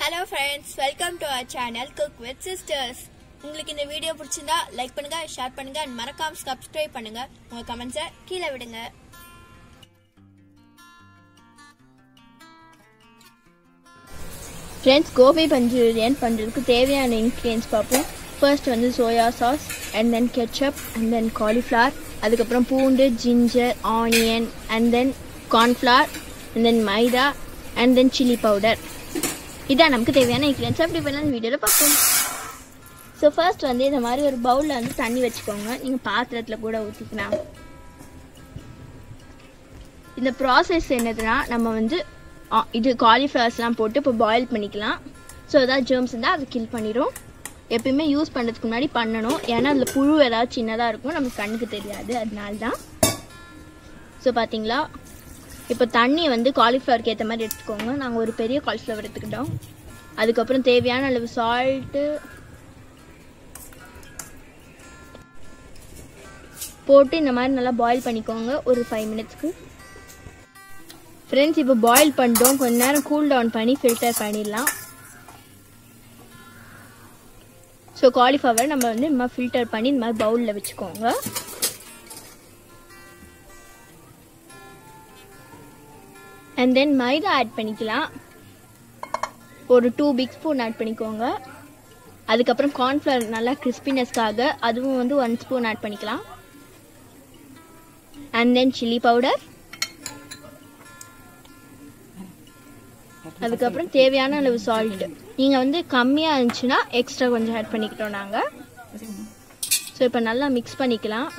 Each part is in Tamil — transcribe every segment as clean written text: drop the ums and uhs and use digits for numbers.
Hello friends, welcome to our channel Cook with Sisters. உங்களுக்கு இந்த வீடியோ பிடிச்சிருந்தா லைக் பண்ணுங்க, ஷேர் பண்ணுங்க, மறக்காம சப்ஸ்கிரைப் பண்ணுங்க. உங்க கமெண்ட்ஸை கீழே விடுங்க. Friends, gobi manchurian பண்றதுக்கு தேவையான ingredients பாப்போம். First வந்து soya sauce and then ketchup and then cauliflower, அதுக்கு அப்புறம் பூண்டு, ginger, onion and then corn flour and then maida and then chili powder. இதான் நமக்கு தேவையான ingredients. அப்படி பண்ணலாம் வீடியோல பார்ப்போம். ஸோ ஃபர்ஸ்ட் வந்து இந்த மாதிரி ஒரு பவுலில் வந்து தண்ணி வச்சுக்கோங்க. நீங்கள் பாத்திரத்தில் கூட ஊற்றிக்கலாம். இந்த ப்ராசஸ் என்னதுன்னா நம்ம வந்து இது காலிஃப்ளவர்ஸ்லாம் போட்டு இப்போ பாயில் பண்ணிக்கலாம். ஸோ ஏதாவது ஜெர்ம்ஸ் இருந்தால் அதை கில் பண்ணிடும். எப்பயுமே யூஸ் பண்ணுறதுக்கு முன்னாடி பண்ணணும். ஏன்னா அதில் புழு ஏதாவது சின்னதாக இருக்கும், நமக்கு கண்ணுக்கு தெரியாது, அதனால தான். ஸோ பார்த்தீங்களா, இப்போ தண்ணி வந்து காலிஃப்ளவருக்கு ஏற்ற மாதிரி எடுத்துக்கோங்க. நாங்கள் ஒரு பெரிய காலிஃப்ளவர் எடுத்துக்கிட்டோம். அதுக்கப்புறம் தேவையான அளவு சால்ட்டு போட்டு இந்த மாதிரி நல்லா பாயில் பண்ணிக்கோங்க ஒரு 5 மினிட்ஸ்க்கு. ஃப்ரெண்ட்ஸ், இப்போ பாயில் பண்ணிட்டோம். கொஞ்ச நேரம் கூல் டவுன் பண்ணி ஃபில்டர் பண்ணிடலாம். ஸோ காலிஃப்ளவர் நம்ம வந்து இந்த மாதிரி ஃபில்டர் பண்ணி இந்த மாதிரி பவுலில் வச்சுக்கோங்க. அண்ட் தென் மைதா ஆட் பண்ணிக்கலாம். ஒரு 2 பிக் ஸ்பூன் ஆட் பண்ணிக்கோங்க. அதுக்கப்புறம் கார்ன்ஃப்ளவர் நல்லா கிறிஸ்பினஸ்க்காக அதுவும் வந்து 1 ஸ்பூன் ஆட் பண்ணிக்கலாம். அண்ட் தென் சில்லி பவுடர், அதுக்கப்புறம் தேவையான அளவு சால்ட். நீங்கள் வந்து கம்மியாக இருந்துச்சுன்னா எக்ஸ்ட்ரா கொஞ்சம் ஆட் பண்ணிக்கிட்டோம் நாங்கள். ஸோ இப்போ நல்லா மிக்ஸ் பண்ணிக்கலாம்.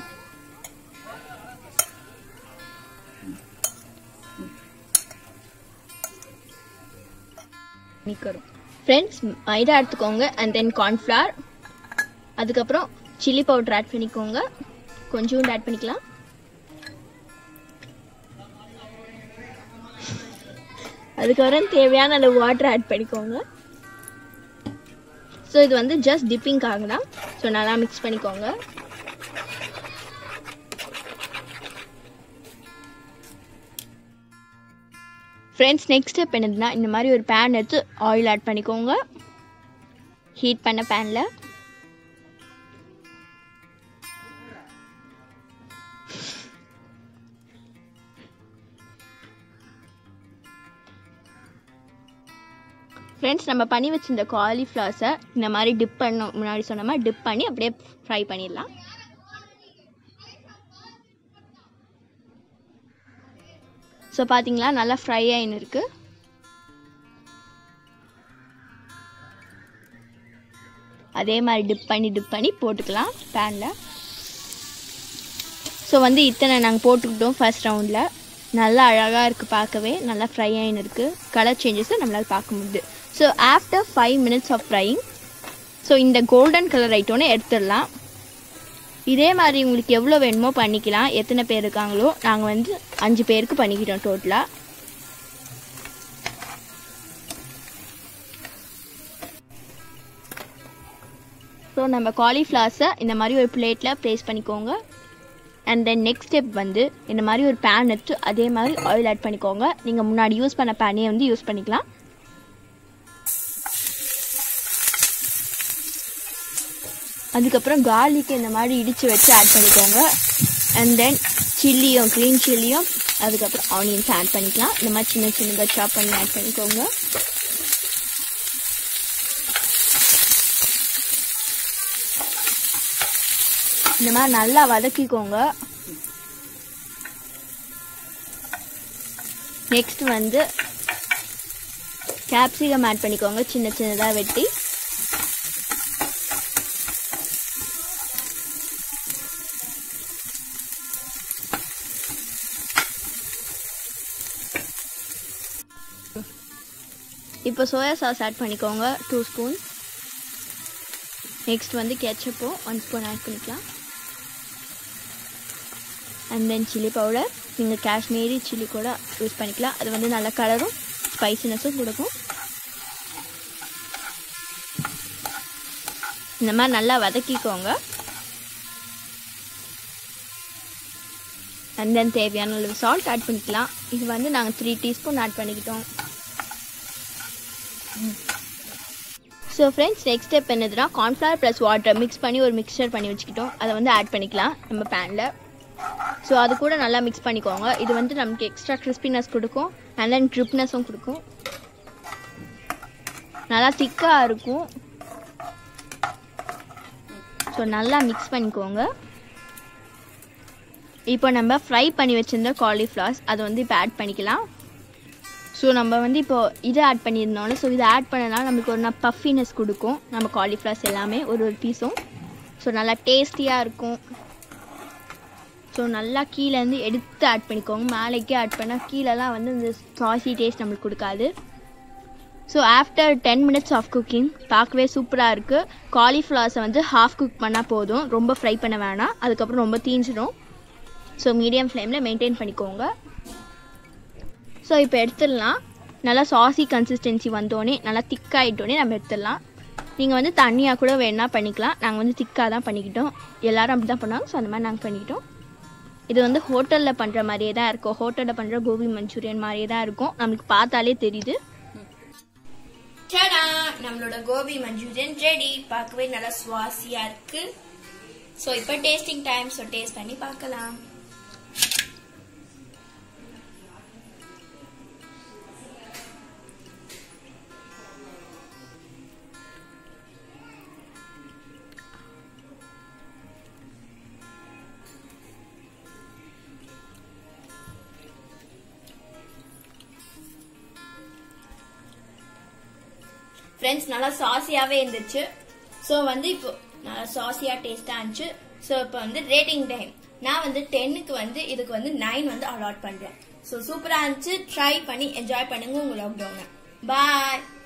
ஃப்ரெண்ட்ஸ், மைதா எடுத்துக்கோங்க. அண்ட் தென் கார்ன்ஃப்ளவர், அதுக்கப்புறம் சில்லி பவுடர் ஆட் பண்ணிக்கோங்க. கொஞ்சோண்டு ஆட் பண்ணிக்கலாம். அதுக்கப்புறம் தேவையான அளவு வாட்டர் ஆட் பண்ணிக்கோங்க. ஸோ இது வந்து ஜஸ்ட் டிப்பிங்காக தான். ஸோ நல்லா மிக்ஸ் பண்ணிக்கோங்க. ஃப்ரெண்ட்ஸ், நெக்ஸ்ட் ஸ்டெப் என்னதுன்னா இந்த மாதிரி ஒரு பேன் எடுத்து ஆயில் ஆட் பண்ணிக்கோங்க. ஹீட் பண்ண பேனில் ஃப்ரெண்ட்ஸ், நம்ம பண்ணி வச்சிருந்த காலிஃப்ளவர்ஸை இந்த மாதிரி டிப் பண்ணோம். முன்னாடி சொன்ன மாதிரி டிப் பண்ணி அப்படியே ஃப்ரை பண்ணிடலாம். ஸோ பார்த்தீங்களா, நல்லா ஃப்ரை ஆகின்னு இருக்கு. அதே மாதிரி டிப் பண்ணி போட்டுக்கலாம் பேனில். ஸோ வந்து இத்தனை நாங்கள் போட்டுக்கிட்டோம் ஃபர்ஸ்ட் ரவுண்டில். நல்லா அழகாக இருக்குது, பார்க்கவே நல்லா ஃப்ரை ஆகின்னு இருக்குது. கலர் சேஞ்சஸை நம்மளால் பார்க்க முடியுது. So after 5 minutes of frying, so இந்த கோல்டன் கலர் ஐட்டோன்னு எடுத்துடலாம். இதே மாதிரி உங்களுக்கு எவ்வளோ வேணுமோ பண்ணிக்கலாம். எத்தனை பேர் இருக்காங்களோ, நாங்கள் வந்து 5 பேருக்கு பண்ணிக்கிட்டோம் டோட்டலாக. ஸோ நம்ம காலிஃப்ளவர்ஸை இந்த மாதிரி ஒரு பிளேட்டில் ப்ளேஸ் பண்ணிக்கோங்க. அண்ட் தென் நெக்ஸ்ட் ஸ்டெப் வந்து இந்த மாதிரி ஒரு பேன் எடுத்து அதே மாதிரி ஆயில் ஆட் பண்ணிக்கோங்க. நீங்கள் முன்னாடி யூஸ் பண்ண பேனே வந்து யூஸ் பண்ணிக்கலாம். அதுக்கப்புறம் கார்லிக்கு இந்த மாதிரி இடித்து வச்சு ஆட் பண்ணிக்கோங்க. அண்ட் தென் சில்லியும், க்ரீன் சில்லியும், அதுக்கப்புறம் ஆனியன்ஸ் ஆட் பண்ணிக்கலாம். இந்த மாதிரி சின்ன சின்னதாக சாப் பண்ணி ஆட் பண்ணிக்கோங்க. இந்த மாதிரி நல்லா வதக்கிக்கோங்க. நெக்ஸ்ட் வந்து கேப்சிகம் ஆட் பண்ணிக்கோங்க, சின்ன சின்னதாக வெட்டி. இப்போ சோயா சாஸ் ஆட் பண்ணிக்கோங்க, 2 ஸ்பூன். நெக்ஸ்ட் வந்து கெச்சப்பும் 1 ஸ்பூன் ஆட் பண்ணிக்கலாம். அண்ட் தென் சில்லி பவுடர், நீங்கள் காஷ்மீரி சில்லி கூட யூஸ் பண்ணிக்கலாம். அது வந்து நல்ல கலரும் ஸ்பைசினஸும் கொடுக்கும். இந்த மாதிரி நல்லா வதக்கிக்கோங்க. அண்ட் தென் தேவையான அளவு சால்ட் ஆட் பண்ணிக்கலாம். இது வந்து நாங்கள் 3 டீஸ்பூன் ஆட் பண்ணிக்கிட்டோம். ஸோ ஃப்ரெண்ட்ஸ் நெக்ஸ்ட் ஸ்டெப் என்னதுன்னா கார்ன்ஃப்ளவர் ப்ளஸ் வாட்டர் மிக்ஸ் பண்ணி ஒரு மிக்சர் பண்ணி வச்சுக்கிட்டோம். அதை வந்து ஆட் பண்ணிக்கலாம் நம்ம பேனில். ஸோ அது கூட நல்லா மிக்ஸ் பண்ணிக்கோங்க. இது வந்து நமக்கு எக்ஸ்ட்ரா கிறிஸ்பினஸ் கொடுக்கும் அண்ட் தென் க்ரிப்னஸும் கொடுக்கும். நல்லா திக்காக இருக்கும். ஸோ நல்லா மிக்ஸ் பண்ணிக்கோங்க. இப்போ நம்ம ஃப்ரை பண்ணி வச்சுருந்த காலிஃப்ளவர்ஸ் அதை வந்து இப்போ ஆட் பண்ணிக்கலாம். ஸோ நம்ம வந்து இப்போது இதை ஆட் பண்ணியிருந்தோம்ல, ஸோ இதை ஆட் பண்ணனால நம்மளுக்கு ஒரு பஃபினஸ் கொடுக்கும் நம்ம காலிஃப்ளவர்ஸ் எல்லாமே ஒரு பீஸும். ஸோ நல்லா டேஸ்டியாக இருக்கும். ஸோ நல்லா கீழேருந்து எடுத்து ஆட் பண்ணிக்கோங்க. மேலேக்கே ஆட் பண்ணால் கீழெல்லாம் வந்து இந்த சாசி டேஸ்ட் நம்மளுக்கு கொடுக்காது. So after 10 minutes of cooking பார்க்கவே சூப்பராக இருக்குது. காலிஃப்ளவர்ஸை வந்து ஹாஃப் குக் பண்ணால் போதும், ரொம்ப ஃப்ரை பண்ண வேணாம், அதுக்கப்புறம் ரொம்ப தீஞ்சிடும். ஸோ மீடியம் ஃப்ளேமில் மெயின்டைன் பண்ணிக்கோங்க. ஸோ இப்போ எடுத்துடலாம். நல்லா சாசி கன்சிஸ்டன்சி வந்தோடனே நல்லா திக்காகிட்டோடனே நம்ம எடுத்துடலாம். நீங்கள் வந்து தண்ணியாக கூட வேணா பண்ணிக்கலாம். நாங்கள் வந்து திக்காக தான் பண்ணிக்கிட்டோம். எல்லோரும் அப்படி தான் பண்ணாங்க. ஸோ அந்த மாதிரி நாங்கள் பண்ணிக்கிட்டோம். இது வந்து ஹோட்டலில் பண்ணுற மாதிரியே தான் இருக்கும். ஹோட்டலில் பண்ணுற கோபி மஞ்சூரியன் மாதிரியே தான் இருக்கும். நம்மளுக்கு பார்த்தாலே தெரியுது. நம்மளோட கோபி மஞ்சூரியன் ரெடி. பார்க்கவே நல்லா சுவாசியா இருக்கு. ஸோ இப்போ டேஸ்டிங் டைம். ஸோ டேஸ்ட் பண்ணி பார்க்கலாம். ஃப்ரெண்ட்ஸ் நல்லா சாசியாவே இருந்துச்சு. ஸோ வந்து இப்போ நல்லா சாசியா டேஸ்டா இருந்துச்சு. ஸோ இப்போ வந்து ரேட்டிங் டைம். நான் வந்து 10க்கு வந்து இதுக்கு வந்து 9 வந்து அலாட் பண்றேன். ஸோ சூப்பரா இருந்துச்சு. ட்ரை பண்ணி என்ஜாய் பண்ணுங்க உங்க லாக்டவுனை. பாய்.